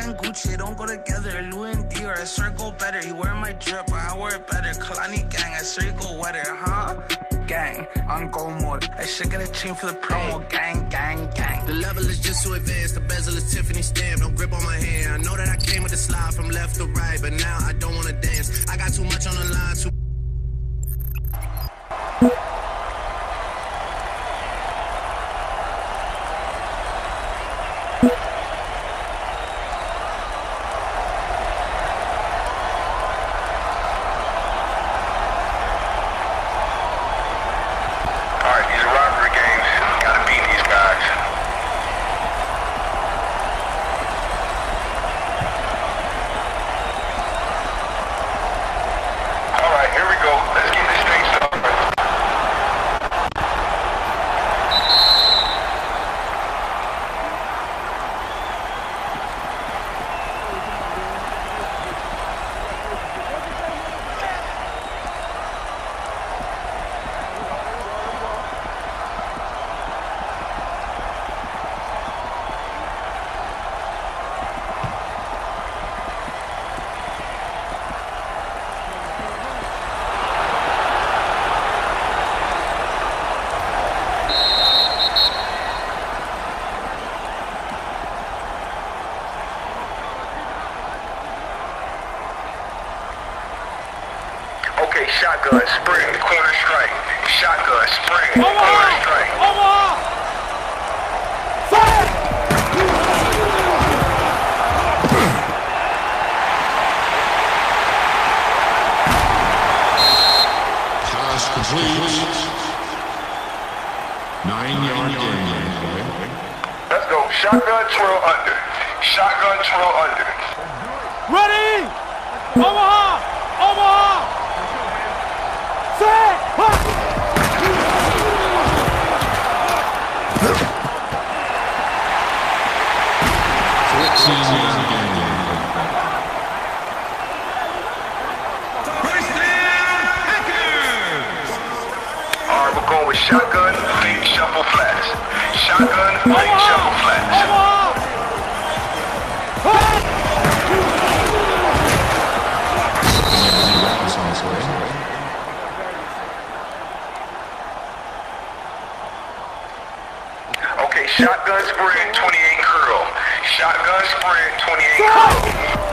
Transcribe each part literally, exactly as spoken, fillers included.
and Gucci don't go together. Louis and Dior, I swear go better. You wear my drip, but I wear it better. Kalani gang, I swear you go wetter, huh? Gang, on go mode. I should get a chain for the promo. Gang, gang, gang. The level is just so advanced. The bezel is Tiffany stamp. No grip on my hand. I know that I came with the slide from left to right, but now I don't wanna dance. I got too much on the line. Too shotgun, spring, corner strike. Shotgun, spring, corner strike. Omaha! Fire! Pass complete. Nine-yard gain. Let's go. Shotgun, twirl under. Shotgun, twirl under. Ready! Omaha! Omaha! Set! Alright, we're going with shotgun, fake shuffle flats. Shotgun, fake shuffle flats. Okay, shotgun spread, twenty-eight curl. Shotgun spread, twenty-eight curl.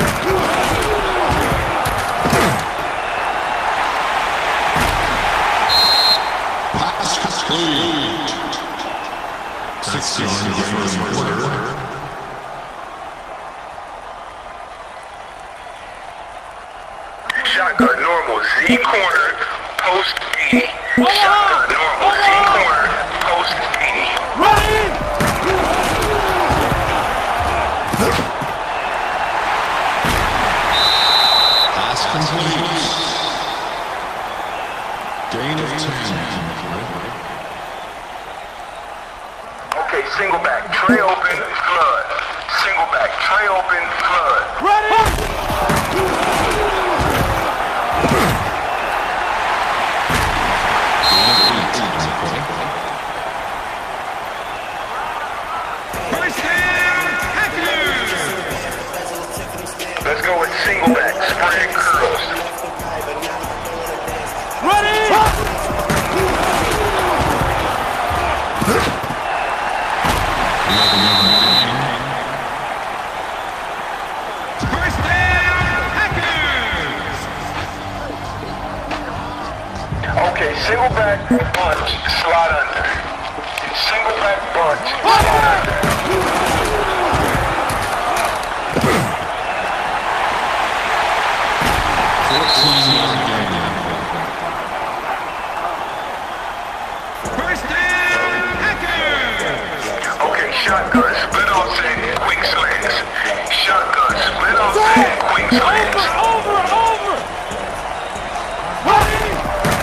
Pass complete. Six yards in the first quarter. Shotgun normal, Z corner, post B. Shotgun normal, Z corner, post B. Pass complete. Gain of ten. Okay, single back, tray open, flood. Single back, tray open, flood. Ready! Let's go with single back, spread curls. Ready! First down, Packers! Okay, single back, bunch, slide under. Single back, bunch, slide under. First down, Packers! Okay, shotgun, split offset, quick slants. Shotgun, split offset, quick slants. Over, over, over! Ready!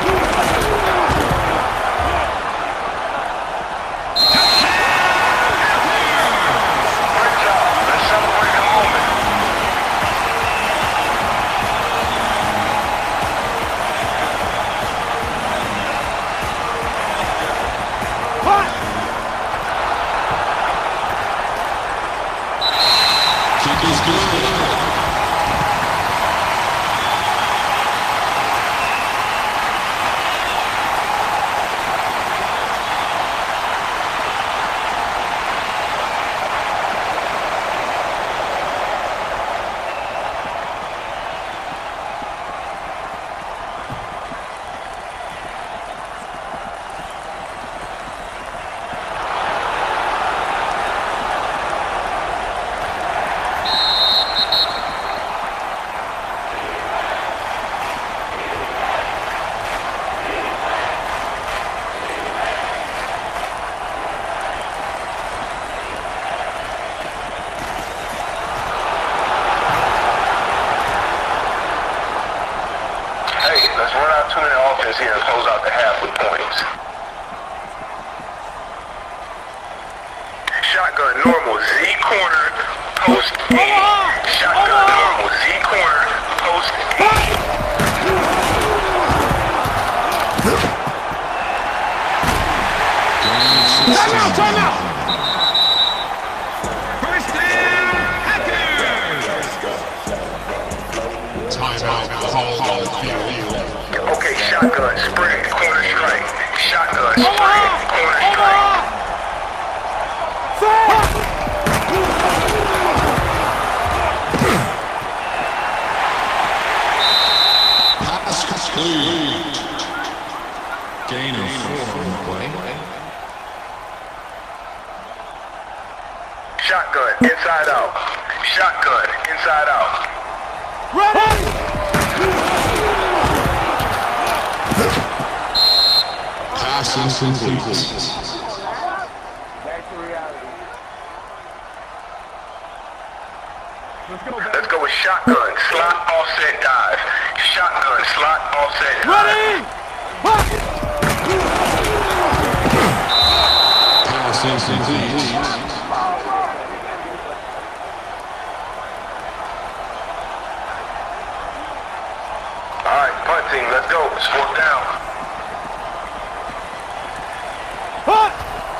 Good job. Let's celebrate the moment. Kick is good. defense here and close out the half with points. Shotgun, normal, Z corner, post E. Shotgun, normal, Z corner, post E. Time out, time out! First down, Packers! Timeout called on the field. Okay, shotgun, spread, corner strike. Shotgun, spread, corner strike. Pass complete. Gain of four on the play. Shotgun, inside out. Shotgun, inside out. Ready! Pass incomplete. Let's go with shotgun, slot, offset, dive. Shotgun, slot, offset, dive. Ready! Pass incomplete. All right, punt team, let's go. It's fourth down. Hut!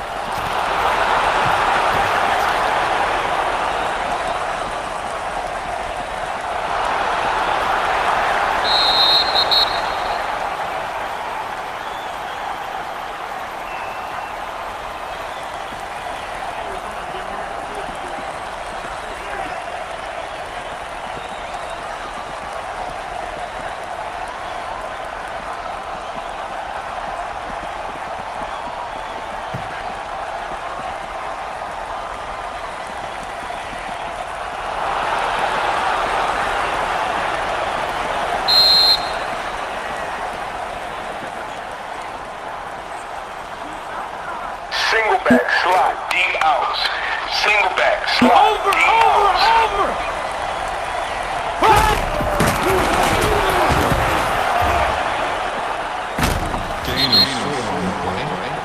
Single back, slot, deep outs. Single back, slot, Over, deep over, outs. over! Hut! Gain of four on the play.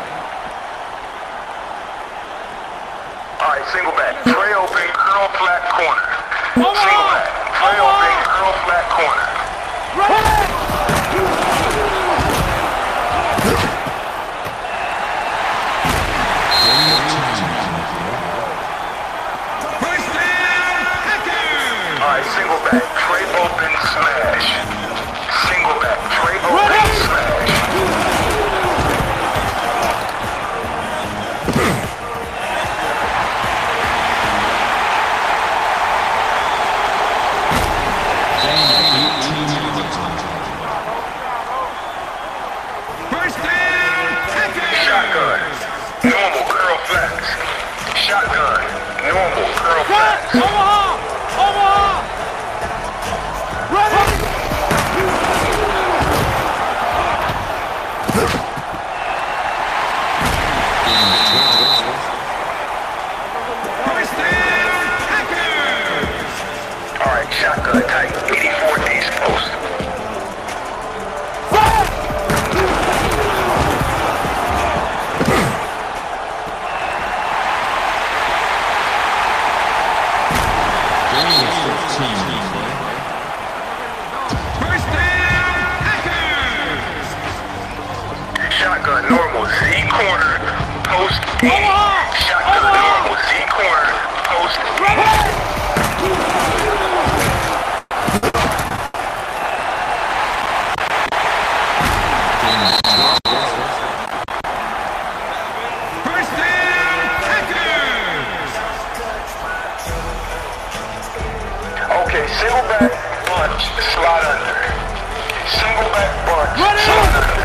All right, single back, tray open, curl flat corner. Over! Single back, tray Over! open, curl flat corner. Ready! First down, Packers! All right, single back, tray open, smash. Single back, tray open, Ready? smash. First down, Packers! Shotgun, normal, curl flats. Shotgun, normal, curl Cut! flats. Omaha! Omaha! Ready! First down, Packers! All right, shotgun tight, eighty-four East post. Fire! Gain of fifteen on the play. First down, Packers! Shotgun, normal, Z corner, post E. Omaha! Shotgun, Omaha! normal, Z corner, post E. Ready! First down, Packers! Okay, single back, bunch, slot under. Single back, bunch, Ready? slot under.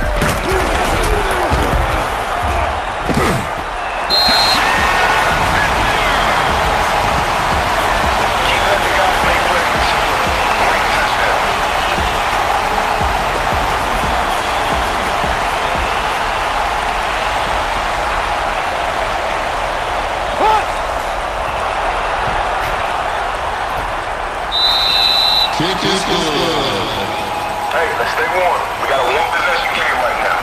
Keep letting the guys make plays. Great touchdown. Hut! Kick is good. Hey, let's stay warm. We got a one possession game right now.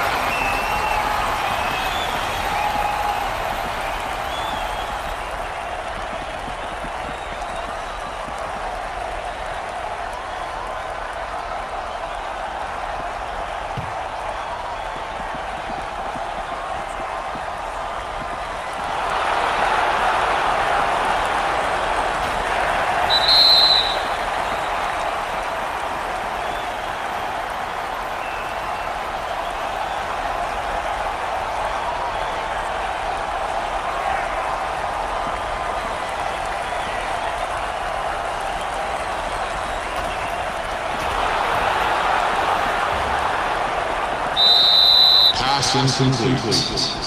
Pass incomplete.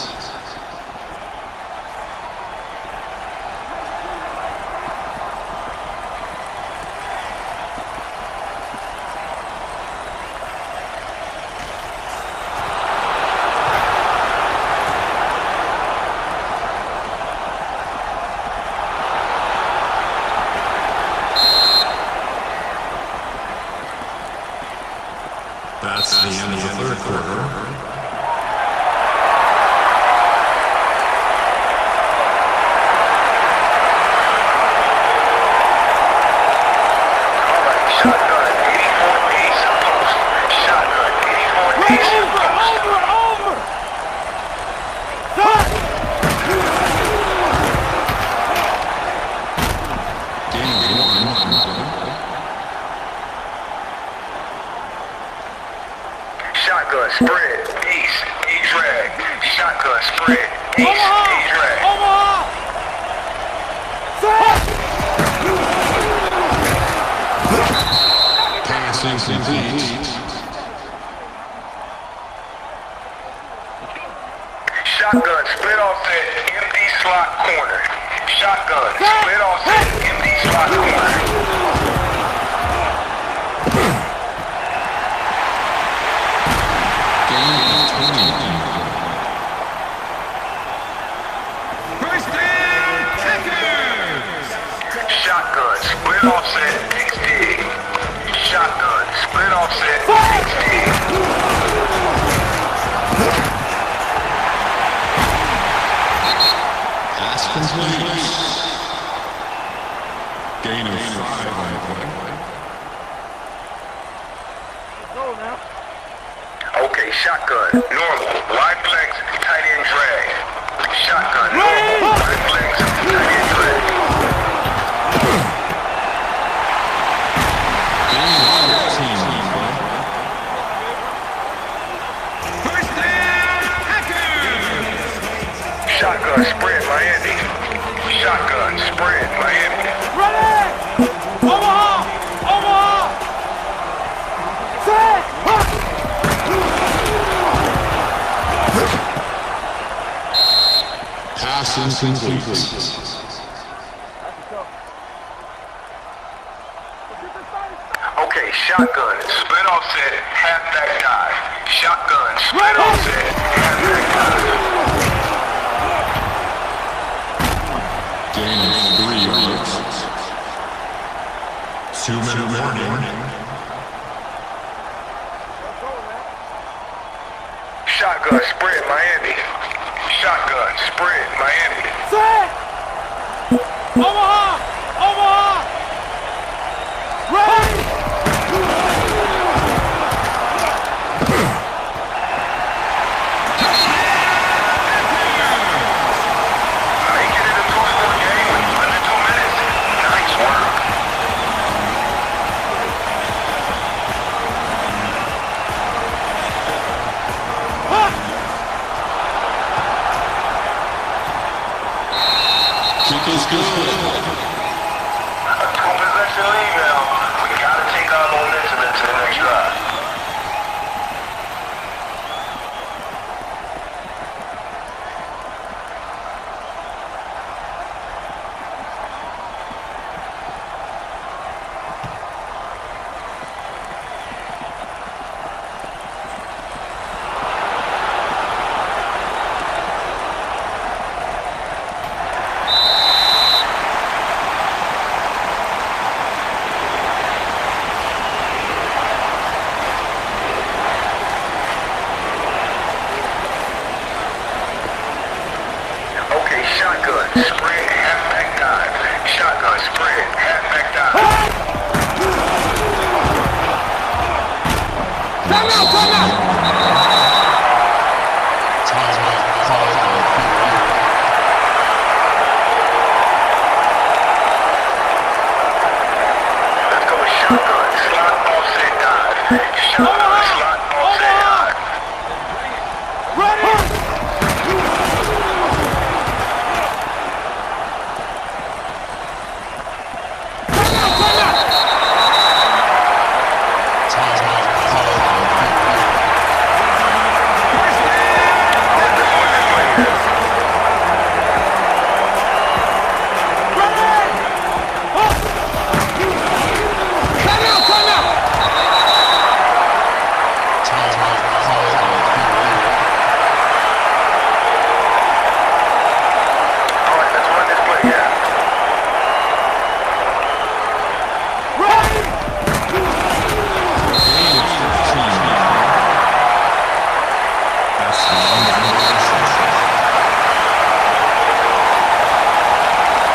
That's the end of the third quarter. Shotgun, eighty-four days post. Shotgun, eighty-four days Over, post. over, over! Set! Game one. Shotgun, spread, ace, A-drag. Shotgun, spread, ace, Omaha! A-drag. Omaha! Set! Pass incomplete. Shotgun, split offset, empty slot corner. Shotgun, split offset, empty slot corner. Game twenty. First down, Packers! Shotgun, split offset, X-dig. Shotgun, split offset, X-dig. Pass complete. Gain of five on the play. Go now. Okay, shotgun, normal, wide flex, tight end drag. Shotgun, normal, wide flex, tight end drag. Gain of fifteen on the play. First down, Packers! Shotgun, spread, Miami. Shotgun, spread, Miami. Ready! Omaha! Omaha! Set! Pass incomplete. Okay, shotgun, split offset, halfback dive. Shotgun, split offset, halfback dive. Gain of three yards. Two minute warning. Shotgun, spread, Miami. Shotgun, spread, Miami. Set! Omaha! Omaha! Ready! Make it in a two-score game in under two minutes. Nice work. Kick is good. Let's go shotgun, slot, offset, dive. Shotgun.